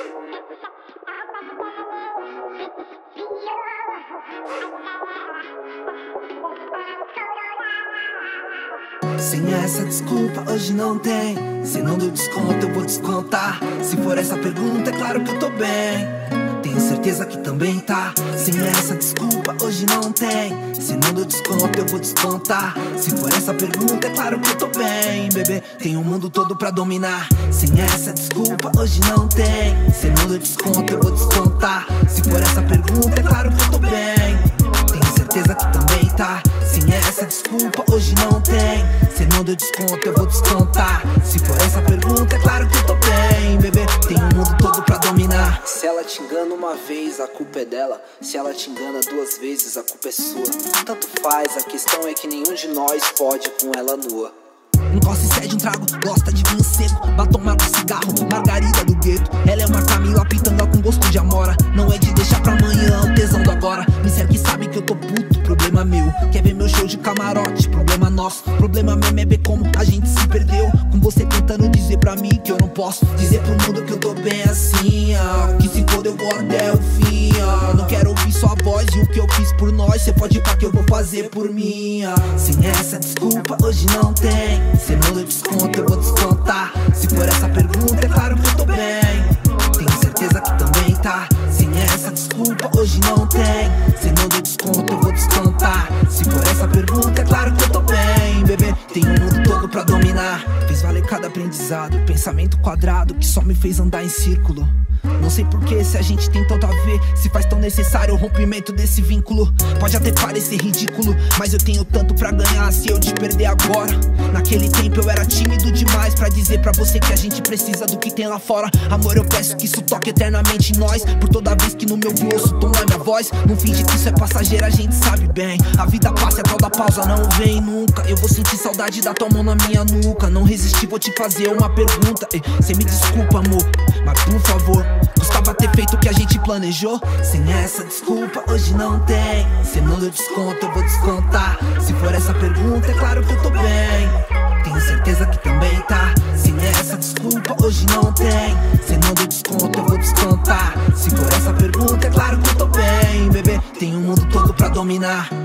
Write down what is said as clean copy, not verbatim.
Sem essa desculpa hoje não tem. Se não deu desconto eu vou descontar. Se for essa pergunta é claro que eu tô bem. Tenho certeza que também tá. Sem essa desculpa hoje não tem. Se não deu desconto eu vou descontar. Se for essa pergunta é claro que eu tô bem, bebê. Tenho o mundo todo pra dominar. Sem essa desculpa hoje não tem. Se não deu desconto eu vou descontar. Se for essa pergunta é claro que eu tô bem. Tenho certeza que também tá. Sem essa desculpa hoje não tem. Se não deu desconto eu vou descontar. Se for essa pergunta é claro que eu tô bem, bebê. Tenho o mundo todo pra dominar. Se ela te engana uma vez, a culpa é dela. Se ela te engana duas vezes, a culpa é sua. Tanto faz, a questão é que nenhum de nós pode com ela nua. Não gosta e cede um trago, gosta de vinho seco. Batom, marco, cigarro, margarida do gueto. Ela é uma Camila pitanga com gosto de amora. Não é de deixar pra amanhã o tesão do agora. Me segue, sabe que eu tô puto, problema meu. Quer ver meu show de camarote, problema nosso. Problema mesmo é ver como a gente se perdeu. Com você tentando dizer pra mim que eu não posso dizer pro mundo que eu tô bem assim, que se for eu vou até o fim, Não quero ouvir sua voz e o que eu fiz por nós. Cê pode ir pra que eu vou fazer por mim, Sem essa desculpa hoje não tem. Se não deu desconto eu vou descontar. Se for essa pergunta é claro que eu tô bem. Tenho certeza que também tá. Sem essa desculpa hoje não tem. Se não deu desconto eu vou descontar. Se for essa pergunta é claro que eu tô bem, bebê. Tenho o mundo todo pra dominar. Fez valer cada aprendizado, pensamento quadrado que só me fez andar em círculo. Não sei porquê, se a gente tem tanto a ver, se faz tão necessário o rompimento desse vínculo. Pode até parecer ridículo, mas eu tenho tanto pra ganhar se eu te perder agora. Naquele tempo eu era tímido demais pra dizer pra você que a gente precisa do que tem lá fora. Amor, eu peço que isso toque eternamente em nós. Por toda vez que no meu ouvido ouço o tom da minha voz. Não finge que isso é passageiro, a gente sabe bem. A vida passa e a tal da pausa não vem nunca. Eu vou sentir saudade da tua mão na minha nuca. Não resisti, vou te fazer uma pergunta. Cê me desculpa, amor, mas por favor, custava ter feito o que a gente planejou. Sem essa desculpa hoje não tem. Se não deu desconto eu vou descontar. Se for essa pergunta é claro que eu tô bem. Tenho certeza que também tá. Sem essa desculpa hoje não tem. Se não deu desconto eu vou descontar. Se for essa pergunta é claro que eu tô bem, bebê. Tenho o mundo todo pra dominar.